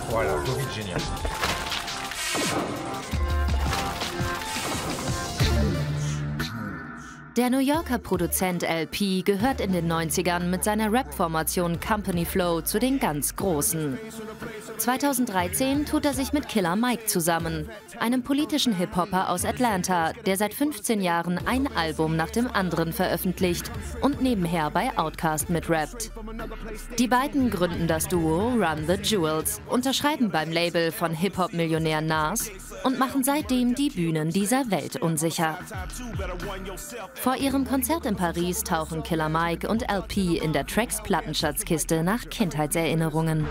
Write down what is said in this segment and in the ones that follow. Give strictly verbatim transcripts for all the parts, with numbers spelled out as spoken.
Voilà, Covid génial. Der New Yorker Produzent L P gehört in den neunzigern mit seiner Rap-Formation Company Flow zu den ganz Großen. zweitausenddreizehn tut er sich mit Killer Mike zusammen, einem politischen Hip-Hopper aus Atlanta, der seit fünfzehn Jahren ein Album nach dem anderen veröffentlicht und nebenher bei Outkast mitrappt. Die beiden gründen das Duo Run the Jewels, unterschreiben beim Label von Hip-Hop-Millionär Nas und machen seitdem die Bühnen dieser Welt unsicher. Vor ihrem Konzert in Paris tauchen Killer Mike und L P in der Tracks Plattenschatzkiste nach Kindheitserinnerungen.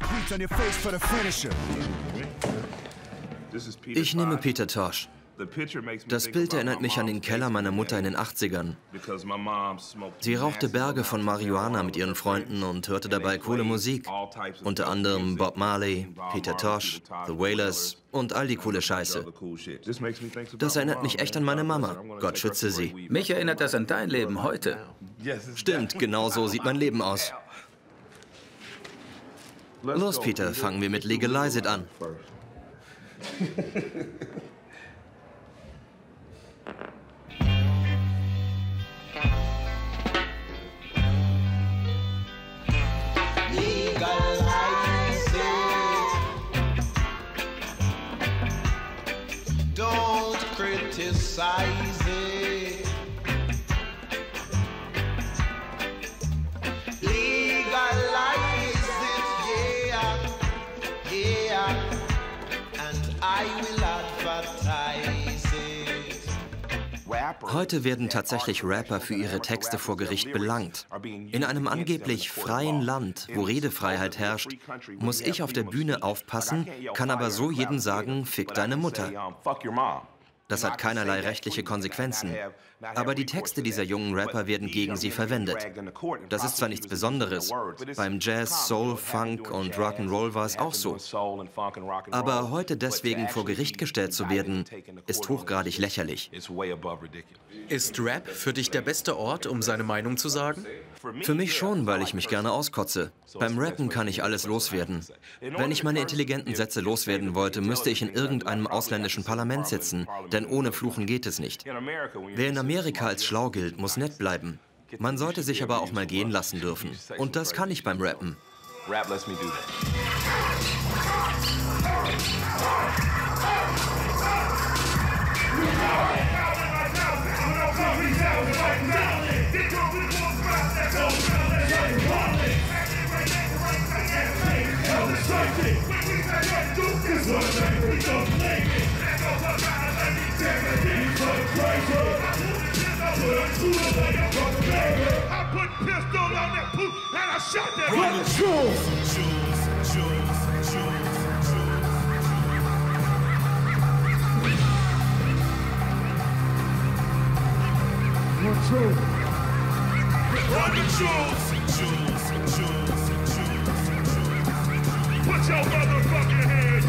Ich nehme Peter Tosh. Das Bild erinnert mich an den Keller meiner Mutter in den achtzigern. Sie rauchte Berge von Marihuana mit ihren Freunden und hörte dabei coole Musik. Unter anderem Bob Marley, Peter Tosh, The Wailers und all die coole Scheiße. Das erinnert mich echt an meine Mama. Gott schütze sie. Mich erinnert das an dein Leben heute. Stimmt, genau so sieht mein Leben aus. Los, Peter, fangen wir mit Legalize It an. Don't criticize it. Legalize it, yeah, yeah, and I will advertise it. Heute werden tatsächlich Rapper für ihre Texte vor Gericht belangt. In einem angeblich freien Land, wo Redefreiheit herrscht, muss ich auf der Bühne aufpassen, kann aber so jedem sagen, fick deine Mutter. Das hat keinerlei rechtliche Konsequenzen. Aber die Texte dieser jungen Rapper werden gegen sie verwendet. Das ist zwar nichts Besonderes. Beim Jazz, Soul, Funk und Rock'n'Roll war es auch so. Aber heute deswegen vor Gericht gestellt zu werden, ist hochgradig lächerlich. Ist Rap für dich der beste Ort, um seine Meinung zu sagen? Für mich schon, weil ich mich gerne auskotze. Beim Rappen kann ich alles loswerden. Wenn ich meine intelligenten Sätze loswerden wollte, müsste ich in irgendeinem ausländischen Parlament sitzen, denn ohne Fluchen geht es nicht. Wer in Amerika als schlau gilt, muss nett bleiben. Man sollte sich aber auch mal gehen lassen dürfen. Und das kann ich beim Rappen. Rap lets me do that. Run the jewels, jewels, jewels, jewels. Put your motherfucking hands.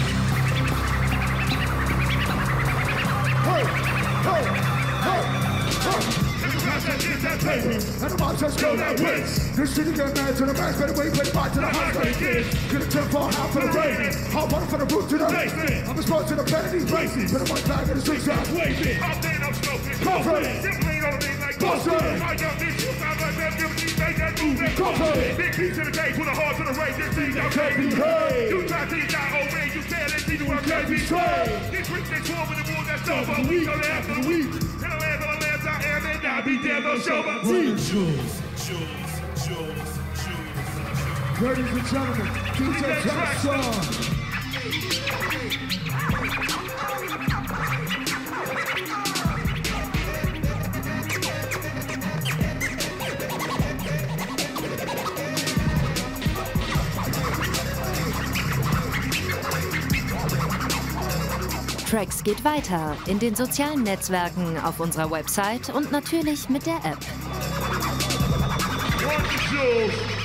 Hey, hey, hey, hey. And the mob just go that way. This shit get mad to the max, better wait, play back to the house like this. Get a ten for half for the rain. Hop on for the roof to the basement. I'm a sport to the bed of these races. Put a one flag in the streets out. Waving. I'm dead, I'm smoking. Coffee. Simply on me like Bossy. My young bitch, you sound like that. Give me make that move. Coffee. Big piece to the day, put a heart to the race. This thing y'all can't be paid. You try to teach y'all old man, you said that thing I can't be paid. This rich, they swarm with the war that's over. We go to after the week. In the land of the lands I am, and I be damn no show but teach. Jewels, jewels, jewels, jewels. Ladies and gentlemen, D J Jackson. Tracks geht weiter in den sozialen Netzwerken, auf unserer Website und natürlich mit der App.